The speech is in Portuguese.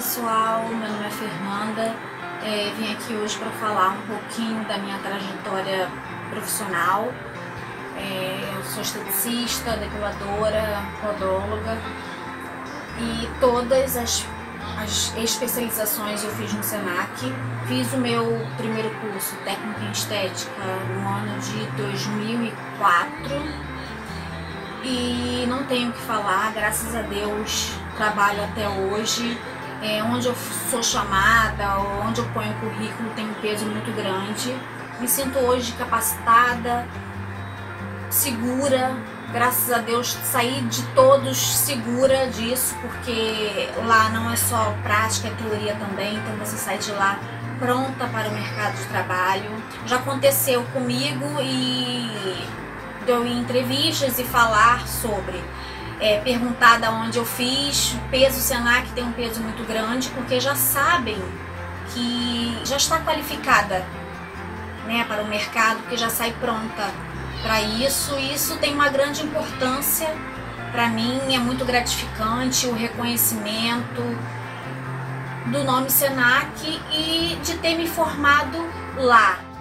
pessoal, meu nome é Fernanda, vim aqui hoje para falar um pouquinho da minha trajetória profissional. Eu sou esteticista, depiladora, podóloga e todas as especializações eu fiz no Senac. Fiz o meu primeiro curso técnico em estética no ano de 2004 e não tenho o que falar, graças a Deus trabalho até hoje. Onde eu sou chamada, onde eu ponho o currículo tem um peso muito grande. Me sinto hoje capacitada, segura, graças a Deus saí de todos segura disso, porque lá não é só prática, é teoria também, então você sai de lá pronta para o mercado de trabalho. Já aconteceu comigo e deu em entrevistas e falar sobre, perguntar de onde eu fiz. O peso Senac tem um peso muito grande, porque já sabem que já está qualificada, né, para o mercado, que já sai pronta para isso. E isso tem uma grande importância para mim, é muito gratificante o reconhecimento do nome Senac e de ter me formado lá.